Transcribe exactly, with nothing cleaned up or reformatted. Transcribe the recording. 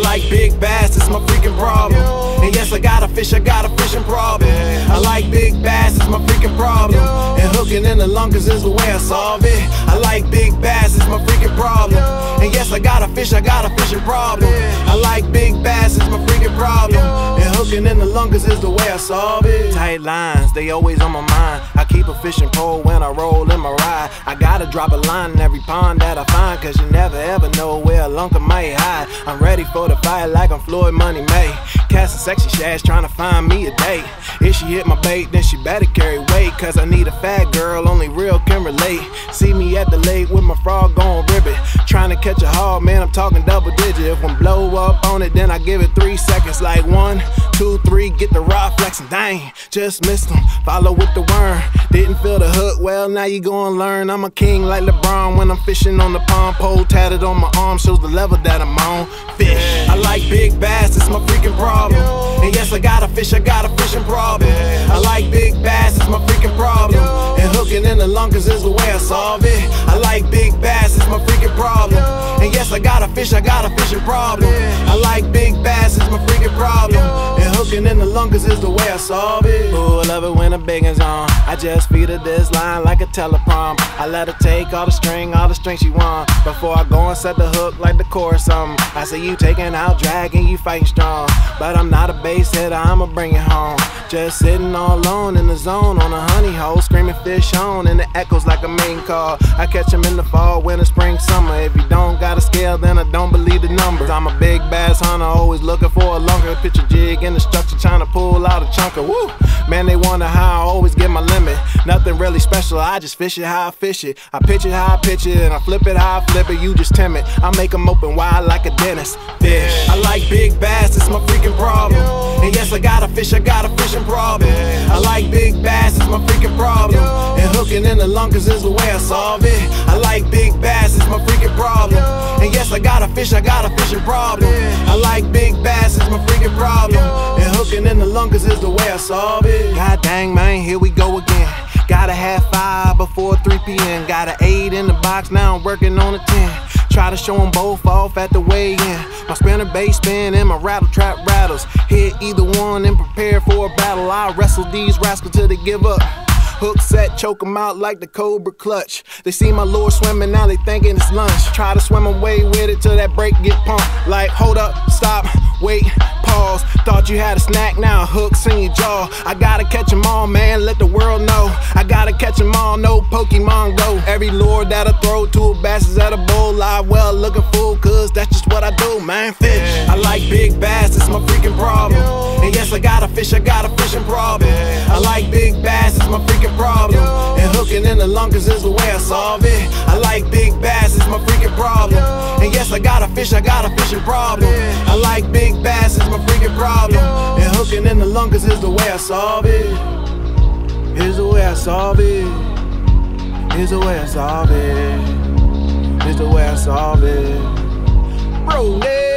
like big bass, it's my freaking problem. And yes, I got a fish, I got a fishing problem. I like big bass, it's my freaking problem. And hooking in the longest is the way I solve it. I like big bass, it's my freaking problem. And yes, I got a fish, I got a fishing problem. I like big bass, it's my freaking problem. And hooking in the longest is the way I solve it. Tight lines, they always on my mind. I keep a fishing pole when I roll in my ride. I gotta drop a line in every pond that I find, cause you never ever know where a lunker might hide. I'm ready for the fight like I'm Floyd Money May. Casting sexy shads trying to find me a date. If she hit my bait, then she better carry weight, cause I need a fat girl, only real can relate. See me at the lake with my frog on ribbit, trying to catch a hog, man, I'm talking double digit. If one blow up on it, then I give it three seconds. Like one, two, three, get the rod flexing. Dang, just missed him, follow with the worm. Didn't feel the hook, well now you gon' learn. I'm a king like LeBron when I'm fishing on the pond. Pole tatted on my arm shows the level that I'm on. Fish, I like big bass, it's my freaking problem. And yes, I got a fish, I got a fishing problem. I like big bass, it's my freaking problem. And hooking in the longest is the way I solve it. I like big bass, it's my freaking problem. And yes, I got a fish, I got a fishing problem. I like big bass, it's my freaking problem. And hooking in the longest is the way I solve it. Ooh, I love it when the big one's on. I just feed her this line like a teleprom. I let her take all the string, all the string she want. Before I go and set the hook like the chorus something. I say you taking out drag and you fighting strong. But I'm not a base hitter, I'ma bring it home. Just sitting all alone in the zone on a honey hole, screaming fish on, and it echoes like a main call. I catch them in the fall, winter, spring, summer. If you don't got a scale, then I don't believe the numbers. I'm a big bass hunter, always looking for a longer picture jig in the structure, trying to pull out a chunker. Woo! Man, they wonder how I always get my limit. Nothing really special, I just fish it how I fish it. I pitch it how I pitch it, and I flip it how I flip it. You just timid, I make them open wide like a dentist. Fish, I like big bass, it's my freaking problem. And yes, I got a fish, I got a fishing problem. I like big bass, it's my freaking problem. And hooking in the longest is the way I solve it. I like big bass, it's my freaking problem. And yes, I got a fish, I got a fishing problem. I like big bass, it's my freaking problem. And hooking in the longest is the way I solve it. God dang, man, here we go again. Gotta have five before three P M Got an eight in the box, now I'm working on a ten. Try to show them both off at the weigh-in. My spinner bait spin and my rattle trap rattles. Hit either one and prepare for a battle. I wrestle these rascals till they give up. Hook set, choke them out like the Cobra clutch. They see my lure swimming, now they thinking it's lunch. Try to swim away with it till that break get pumped. Like, hold up, stop, wait, pause. Thought you had a snack, now hooks in your jaw. I gotta catch them all, man, let the world know. I gotta catch them all, no Pokemon Go. Every lure that I throw to a bass is at a bowl. Live well looking full, cause that's just what I do, man, fish. I like big bass, it's my freaking problem. And yes, I got a fish, I got a fishing problem. I like big bass, it's my freaking problem. And hooking in the longest is the way I solve it. I like big bass, it's my freaking problem. And yes, I got a fish, I got a fishing problem. I like big bass, it's my freaking problem. And hooking in the longest is the way I solve it. Is the way I solve it. Is the way I solve it. Is the way I solve it. BroNeck.